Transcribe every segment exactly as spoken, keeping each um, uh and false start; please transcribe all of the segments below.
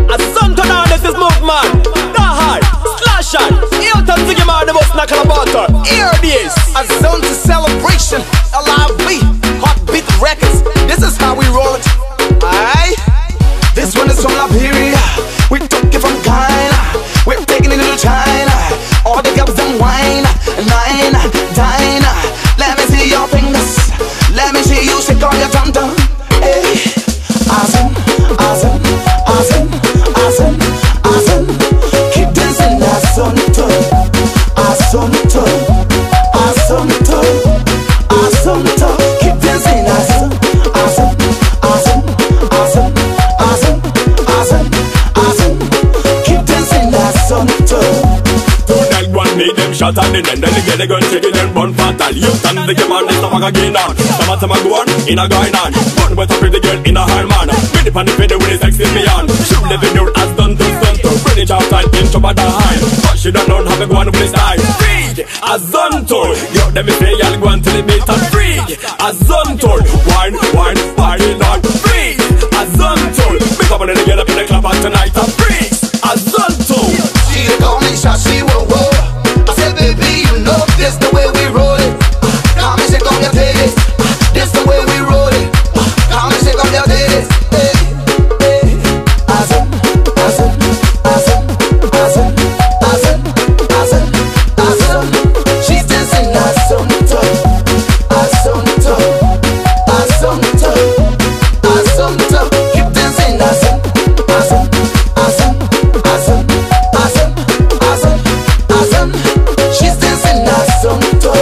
Azonto now, this is movement. The high, slash on. You turn to give out the most knuckle about her. Hear this. Azonto celebration, L I V, Heartbeat Records. This is how we roll it. Aye. This one is from Liberia. We took it from Ghana. We're taking it to China. All the girls them wine, nine, dine. Let me see your fingers. Let me see you shake all your tum tum. Hey, awesome, awesome, awesome, awesome, awesome. Keep dancing, Azonto, Azonto, Azonto, Azonto. Keep dancing, awesome, awesome, awesome, awesome, awesome, awesome, awesome. Keep dancing, Azonto. Make them shot and then then they get the gun shaking and run fatal. You stand the game on this stuff again on. Some of them are going in a going on. One with a pretty girl in a hard man. Ready for the video with his sexy beyond. Shoot the video as done to done to. Bring it outside in top of the high. But she don't know how to go on with his style. Free Azonto. Yo, let me say y'all go on till it beat and free Azonto. Wine, wine, party on. Free Azonto. Make up and then get up in the club tonight and free Azonto. She call me Shashi, whoa, whoa. Baby, you know this the way we roll it. Come and shake on your titties. This the way we roll it. Come and shake on your titties. Hey, hey. Awesome, awesome, awesome, awesome, awesome, awesome, awesome. She's dancing Azonto, Azonto, Azonto, Azonto. Keep dancing awesome, awesome, awesome, awesome, awesome, awesome, awesome. She's dancing Azonto.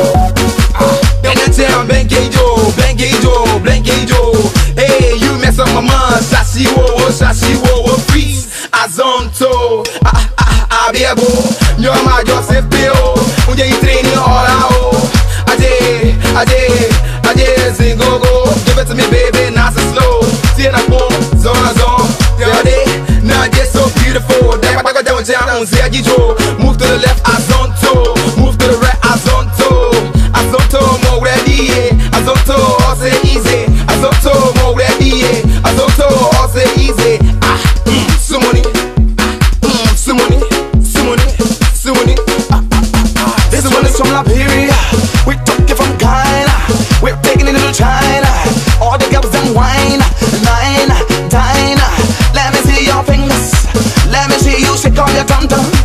Bengejo, Bengejo, Bengejo. Hey, you mess up my mind. Sashi wo, Sashi wo, freeze Azonto. Ah ah ah, bebo. You're my Joseph Bill. Unja you training all out. Aje, aje, aje, sing go go. Give it to me, baby, nice and slow. See na go, zone zone. Your day, now just so beautiful. Damn, I got down down, say Ajijo. Move to the left, Azonto. Move to the right, Azonto. Azonto, more ready, Azonto, all say easy. Azonto, more ready, Azonto, all say easy. Ah, mm, sumoni, mm, sumoni, sumoni, sumoni. Ah, ah, ah, ah. This one is from Liberia. We took it from Ghana. We're taking it to China. All the girls them wine, nine, dine. Let me see your fingers. Let me see you shake all your tum tum.